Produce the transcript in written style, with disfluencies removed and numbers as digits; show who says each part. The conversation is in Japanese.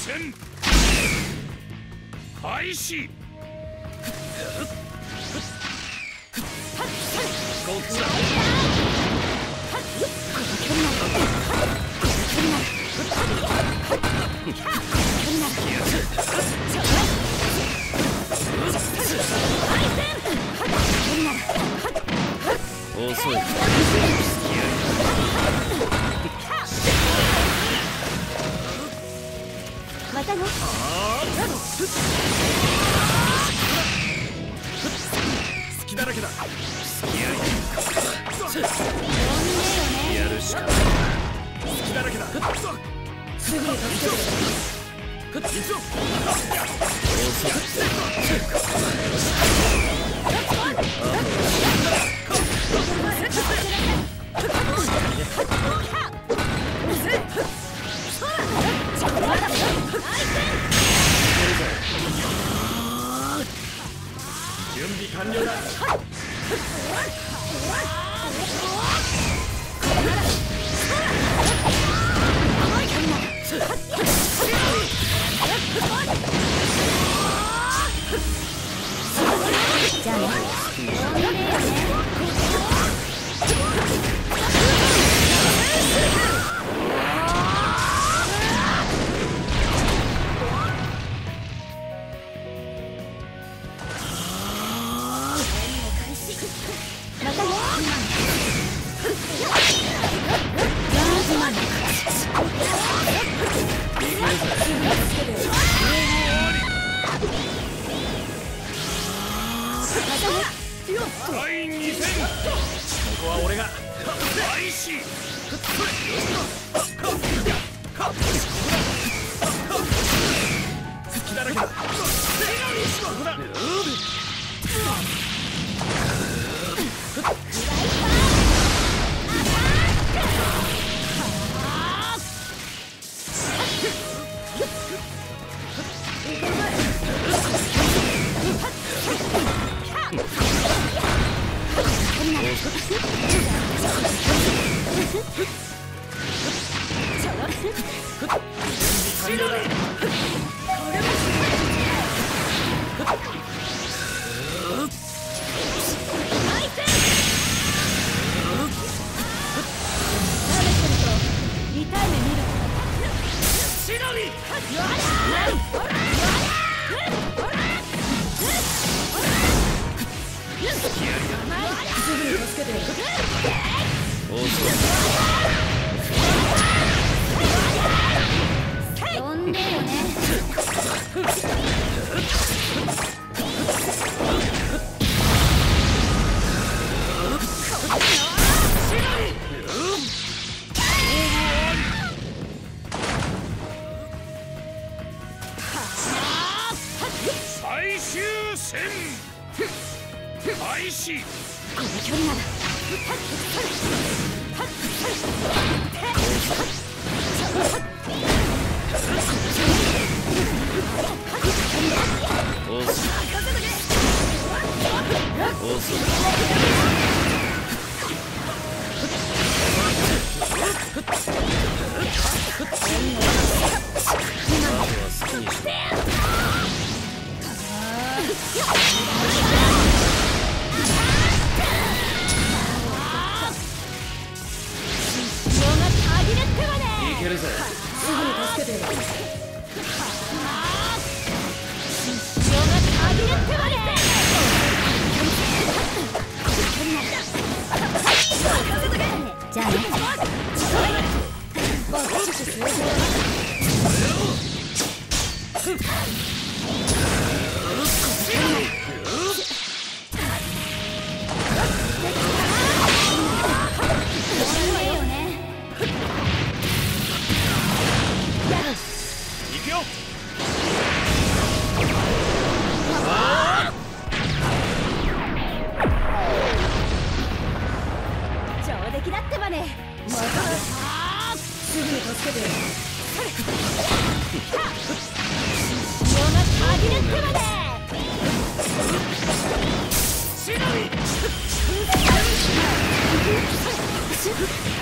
Speaker 1: 戦開始。こっちだ。遅い。またね。隙だらけだ。やるしかない。隙だらけだ。すぐに助ける。準備完了だ。じゃあね。第2戦、ここは俺が開始。隙だらけだ。最終戦開始。この距離なら。いけるぜ。すぐに助けてやる。じゃあね。行くよ。上出来だってばね。すぐに助けて。しのぎ。